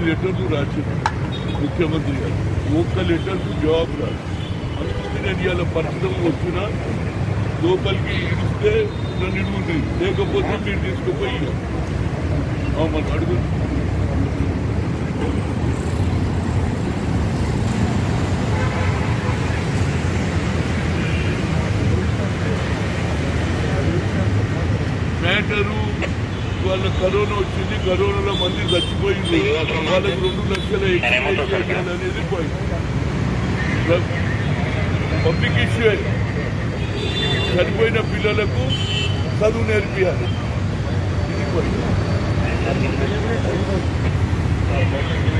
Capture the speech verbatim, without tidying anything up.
లెటర్లు రాసింది ముఖ్యమంత్రి గారు. ఒక్క లెటర్కు జవాబు రాదు. అందుకే నేను ఇవాళ పరిశ్రమ వచ్చినా లోపలికి ఇస్తే నన్ను ఇడుగుంది, లేకపోతే మీరు తీసుకుపోయి మనం అడుగు. మ్యాటరు వాళ్ళ కరోనా వచ్చింది, కరోనాలో మంది చచ్చిపోయింది, వాళ్ళకి రెండు లక్షల ఎక్స్ప్లెయిన్ అనేది పోయింది. పబ్లిక్ ఇష్యూ చనిపోయిన పిల్లలకు చదువు నేర్పియాలి, ఇది పోయింది.